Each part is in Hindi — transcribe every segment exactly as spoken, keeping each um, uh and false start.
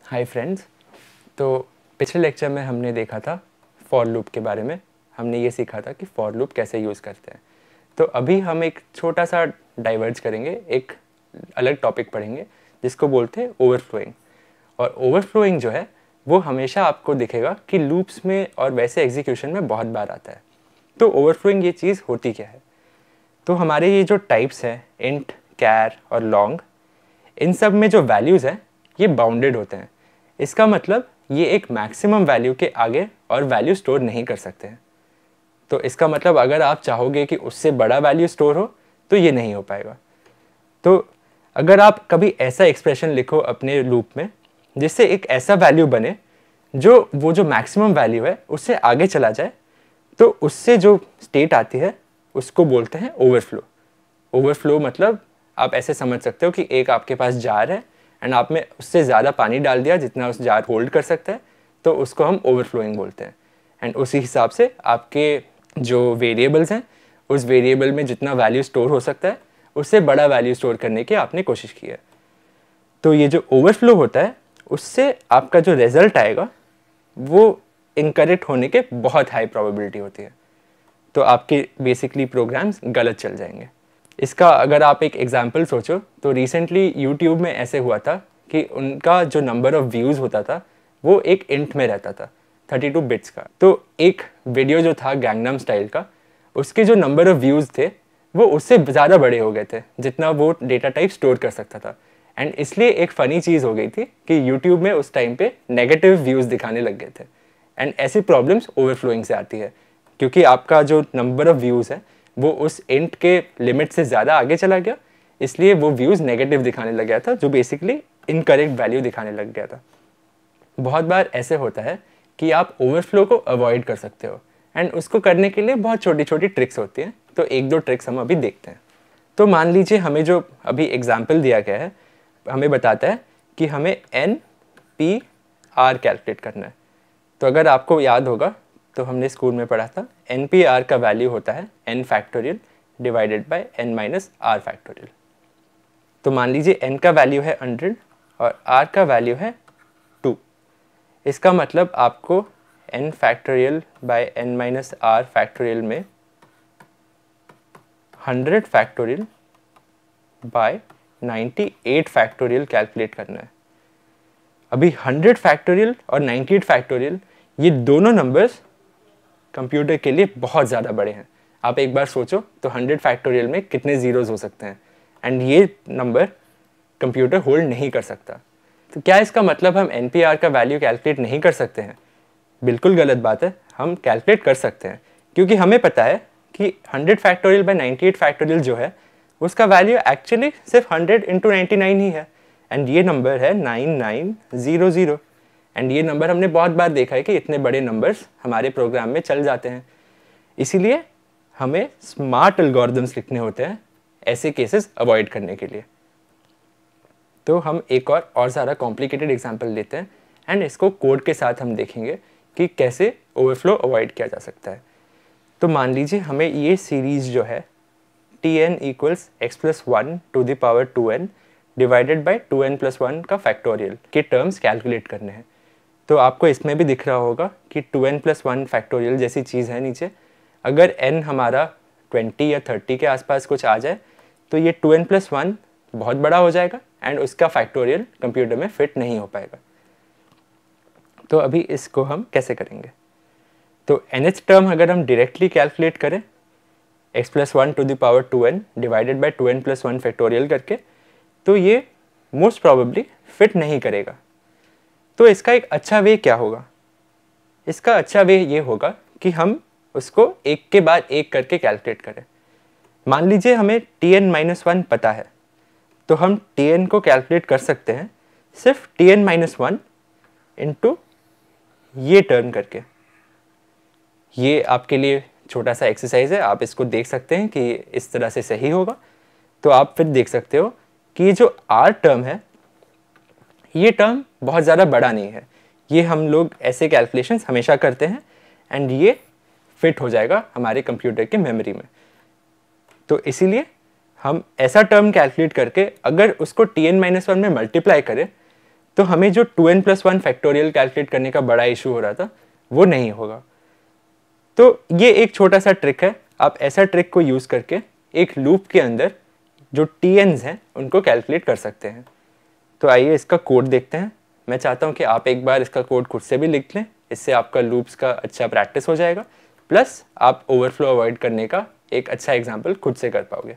Hi friends. तो पिछले लेक्चर में हमने देखा था फॉर लूप के बारे में। हमने ये सीखा था कि फॉर लूप कैसे यूज़ करते हैं। तो अभी हम एक छोटा सा डाइवर्ज करेंगे, एक अलग टॉपिक पढ़ेंगे जिसको बोलते हैं ओवरफ्लोइंग। और ओवरफ्लोइंग जो है वो हमेशा आपको दिखेगा कि लूप्स में और वैसे एग्जीक्यूशन में बहुत बार आता है। तो ओवरफ्लोइंग ये चीज़ होती क्या है? तो हमारे ये जो टाइप्स हैं इंट, कैर और लॉन्ग, इन सब में जो वैल्यूज़ हैं ये बाउंडेड होते हैं। इसका मतलब ये एक मैक्सिमम वैल्यू के आगे और वैल्यू स्टोर नहीं कर सकते हैं। तो इसका मतलब अगर आप चाहोगे कि उससे बड़ा वैल्यू स्टोर हो तो ये नहीं हो पाएगा। तो अगर आप कभी ऐसा एक्सप्रेशन लिखो अपने लूप में जिससे एक ऐसा वैल्यू बने जो वो जो मैक्सिमम वैल्यू है उससे आगे चला जाए, तो उससे जो स्टेट आती है उसको बोलते हैं ओवरफ्लो। ओवरफ्लो मतलब आप ऐसे समझ सकते हो कि एक आपके पास जार है एंड आप में उससे ज़्यादा पानी डाल दिया जितना उस जार होल्ड कर सकता है, तो उसको हम ओवरफ्लोइंग बोलते हैं। एंड उसी हिसाब से आपके जो वेरिएबल्स हैं उस वेरिएबल में जितना वैल्यू स्टोर हो सकता है उससे बड़ा वैल्यू स्टोर करने की आपने कोशिश की है। तो ये जो ओवरफ्लो होता है उससे आपका जो रिजल्ट आएगा वो इनकरेक्ट होने के बहुत हाई प्रोबेबिलिटी होती है। तो आपके बेसिकली प्रोग्राम्स गलत चल जाएंगे। इसका अगर आप एक एग्जांपल सोचो तो रिसेंटली यूट्यूब में ऐसे हुआ था कि उनका जो नंबर ऑफ व्यूज़ होता था वो एक इंट में रहता था, थर्टी टू बिट्स का। तो एक वीडियो जो था गैंगनम स्टाइल का, उसके जो नंबर ऑफ व्यूज़ थे वो उससे ज़्यादा बड़े हो गए थे जितना वो डेटा टाइप स्टोर कर सकता था। एंड इसलिए एक फ़नी चीज़ हो गई थी कि यूट्यूब में उस टाइम पे नेगेटिव व्यूज़ दिखाने लग गए थे। एंड ऐसी प्रॉब्लम्स ओवरफ्लोइंग से आती है क्योंकि आपका जो नंबर ऑफ व्यूज़ है वो उस इंट के लिमिट से ज़्यादा आगे चला गया, इसलिए वो व्यूज़ नेगेटिव दिखाने लग गया था जो बेसिकली इनकरेक्ट वैल्यू दिखाने लग गया था। बहुत बार ऐसे होता है कि आप ओवरफ्लो को अवॉइड कर सकते हो एंड उसको करने के लिए बहुत छोटी छोटी ट्रिक्स होती हैं। तो एक दो ट्रिक्स हम अभी देखते हैं। तो मान लीजिए हमें जो अभी एग्जाम्पल दिया गया है हमें बताता है कि हमें एन पी आर कैलकुलेट करना है। तो अगर आपको याद होगा तो हमने स्कूल में पढ़ा था एन पी आर का वैल्यू होता है N factorial divided by N minus R factorial. तो मान लीजिए एन का वैल्यू है हंड्रेड और आर का वैल्यू है टू। इसका मतलब आपको N factorial by N minus R factorial में hundred factorial by ninety eight factorial calculate करना है। अभी हंड्रेड फैक्टोरियल और नाइन्टी एट फैक्टोरियल ये दोनों नंबर्स कंप्यूटर के लिए बहुत ज़्यादा बड़े हैं। आप एक बार सोचो तो हंड्रेड फैक्टोरियल में कितने ज़ीरोज़ हो सकते हैं एंड ये नंबर कंप्यूटर होल्ड नहीं कर सकता। तो क्या इसका मतलब हम एन पी आर का वैल्यू कैलकुलेट नहीं कर सकते हैं? बिल्कुल गलत बात है। हम कैलकुलेट कर सकते हैं क्योंकि हमें पता है कि hundred factorial by ninety eight factorial जो है उसका वैल्यू एक्चुअली सिर्फ हंड्रेड इंटू नाइन्टी नाइन ही है एंड ये नंबर है nine nine zero zero. And ये नंबर हमने बहुत बार देखा है कि इतने बड़े नंबर्स हमारे प्रोग्राम में चल जाते हैं। इसीलिए हमें स्मार्ट एल्गोरिदम्स लिखने होते हैं ऐसे केसेस अवॉइड करने के लिए। तो हम एक और और ज़्यादा कॉम्प्लिकेटेड एग्जांपल लेते हैं एंड इसको कोड के साथ हम देखेंगे कि कैसे ओवरफ्लो अवॉइड किया जा सकता है। तो मान लीजिए हमें ये सीरीज़ जो है T N equals X plus one to the power two N divided by two N plus one का फैक्टोरियल के टर्म्स कैलकुलेट करने हैं। तो आपको इसमें भी दिख रहा होगा कि two N plus one factorial जैसी चीज़ है नीचे। अगर n हमारा ट्वेंटी या थर्टी के आसपास कुछ आ जाए तो ये टू एन प्लस वन बहुत बड़ा हो जाएगा एंड उसका फैक्टोरियल कंप्यूटर में फिट नहीं हो पाएगा। तो अभी इसको हम कैसे करेंगे? तो nth टर्म अगर हम डायरेक्टली कैलकुलेट करें x plus one to the power two N divided by two N plus one factorial करके, तो ये मोस्ट प्रॉबेबली फिट नहीं करेगा। तो इसका एक अच्छा वे क्या होगा? इसका अच्छा वे ये होगा कि हम उसको एक के बाद एक करके कैलकुलेट करें। मान लीजिए हमें टी एन माइनस वन पता है तो हम टी एन को कैलकुलेट कर सकते हैं सिर्फ T N minus one into ये टर्म करके। ये आपके लिए छोटा सा एक्सरसाइज है, आप इसको देख सकते हैं कि इस तरह से सही होगा। तो आप फिर देख सकते हो कि ये जो आर टर्म है ये टर्म बहुत ज़्यादा बड़ा नहीं है। ये हम लोग ऐसे कैलकुलेशंस हमेशा करते हैं एंड ये फिट हो जाएगा हमारे कंप्यूटर के मेमोरी में। तो इसीलिए हम ऐसा टर्म कैलकुलेट करके अगर उसको टी एन माइनस वन में मल्टीप्लाई करें तो हमें जो two N plus one factorial calculate करने का बड़ा इशू हो रहा था वो नहीं होगा। तो ये एक छोटा सा ट्रिक है, आप ऐसा ट्रिक को यूज़ करके एक लूप के अंदर जो टी एन्स हैं उनको कैलकुलेट कर सकते हैं। तो आइए इसका कोड देखते हैं। मैं चाहता हूँ कि आप एक बार इसका कोड खुद से भी लिख लें, इससे आपका लूप्स का अच्छा प्रैक्टिस हो जाएगा, प्लस आप ओवरफ्लो अवॉइड करने का एक अच्छा एग्जाम्पल खुद से कर पाओगे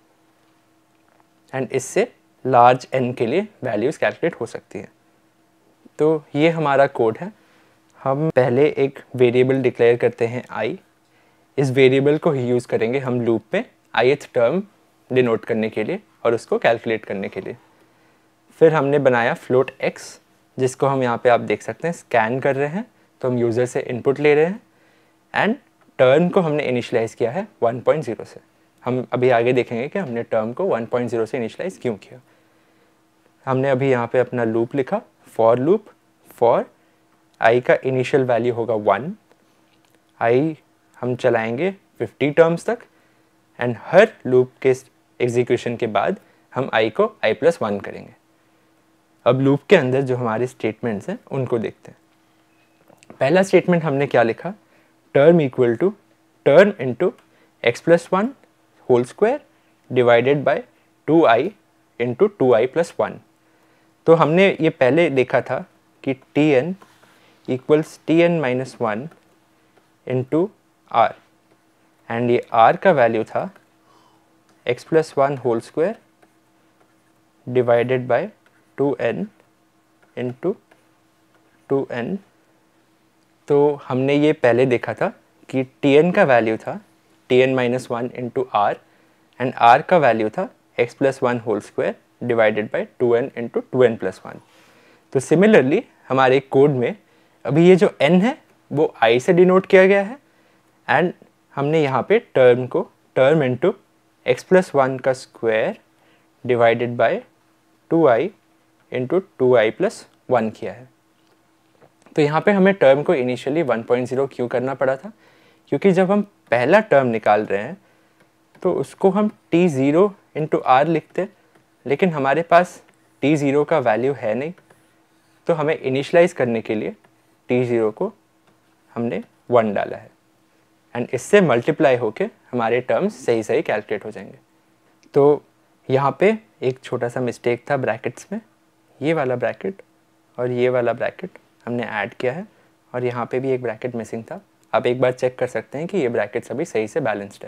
एंड इससे लार्ज एन के लिए वैल्यूज़ कैलकुलेट हो सकती हैं। तो ये हमारा कोड है। हम पहले एक वेरिएबल डिक्लेयर करते हैं आई। इस वेरिएबल को ही यूज़ करेंगे हम लूप में ith टर्म डिनोट करने के लिए और उसको कैलकुलेट करने के लिए। फिर हमने बनाया फ्लोट x, जिसको हम यहाँ पे आप देख सकते हैं स्कैन कर रहे हैं, तो हम यूज़र से इनपुट ले रहे हैं एंड टर्म को हमने इनिशियलाइज़ किया है वन पॉइंट ज़ीरो से। हम अभी आगे देखेंगे कि हमने टर्म को वन पॉइंट ज़ीरो से इनिशियलाइज़ क्यों किया। हमने अभी यहाँ पे अपना लूप लिखा, फॉर लूप फॉर आई का इनिशियल वैल्यू होगा वन, आई हम चलाएंगे फिफ्टी टर्म्स तक एंड हर लूप के एग्जीक्यूशन के बाद हम आई को आई प्लस वन करेंगे। अब लूप के अंदर जो हमारे स्टेटमेंट्स हैं उनको देखते हैं। पहला स्टेटमेंट हमने क्या लिखा, term equal to term into X plus one whole square divided by two I into two I plus one. तो हमने ये पहले देखा था कि T N equals T N minus one into R and ये आर का वैल्यू था X plus one whole square divided by two N into two N. तो हमने ये पहले देखा था कि टी एन का वैल्यू था T N minus one into R and R का वैल्यू था X plus one whole square divided by two N into two N plus one. तो सिमिलरली हमारे कोड में अभी ये जो n है वो i से डिनोट किया गया है एंड हमने यहाँ पे टर्म को term into X plus one का square divided by two I into two I plus one किया है। तो यहाँ पे हमें टर्म को इनिशियली वन पॉइंट ज़ीरो क्यों करना पड़ा था, क्योंकि जब हम पहला टर्म निकाल रहे हैं तो उसको हम टी ज़ीरो इंटू आर लिखते, लेकिन हमारे पास टी ज़ीरो का वैल्यू है नहीं, तो हमें इनिशलाइज करने के लिए टी ज़ीरो को हमने वन डाला है एंड इससे मल्टीप्लाई होके हमारे टर्म्स सही सही कैलकुलेट हो जाएंगे। तो यहाँ पे एक छोटा सा मिस्टेक था ब्रैकेट्स में, ये वाला ब्रैकेट और ये वाला ब्रैकेट हमने ऐड किया है और यहाँ पे भी एक ब्रैकेट मिसिंग था। आप एक बार चेक कर सकते हैं कि ये ब्रैकेट्स अभी सही से बैलेंस्ड है।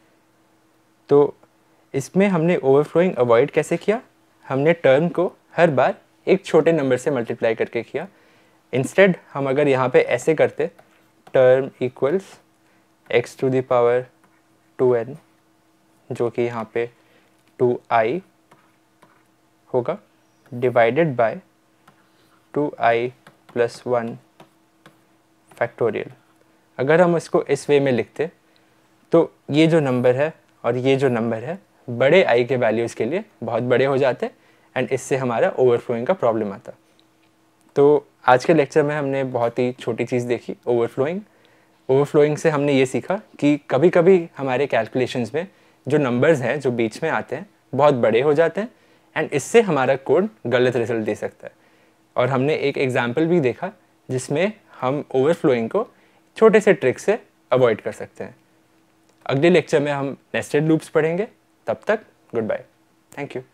तो इसमें हमने ओवरफ्लोइंग अवॉइड कैसे किया, हमने टर्म को हर बार एक छोटे नंबर से मल्टीप्लाई करके किया। इंस्टेड हम अगर यहाँ पे ऐसे करते term equals X to the power two N, जो कि यहाँ पे टू आई होगा divided by two I plus one factorial. अगर हम इसको इस वे में लिखते तो ये जो नंबर है और ये जो नंबर है बड़े आई के वैल्यूज़ के लिए बहुत बड़े हो जाते एंड इससे हमारा ओवरफ्लोइंग का प्रॉब्लम आता। तो आज के लेक्चर में हमने बहुत ही छोटी चीज़ देखी, ओवरफ्लोइंग। ओवरफ्लोइंग से हमने ये सीखा कि कभी कभी हमारे कैलकुलेशंस में जो नंबर्स हैं जो बीच में आते हैं बहुत बड़े हो जाते हैं एंड इससे हमारा कोड गलत रिजल्ट दे सकता है। और हमने एक एग्जाम्पल भी देखा जिसमें हम ओवरफ्लोइंग को छोटे से ट्रिक से अवॉइड कर सकते हैं। अगले लेक्चर में हम नेस्टेड लूप्स पढ़ेंगे। तब तक गुड बाय, थैंक यू।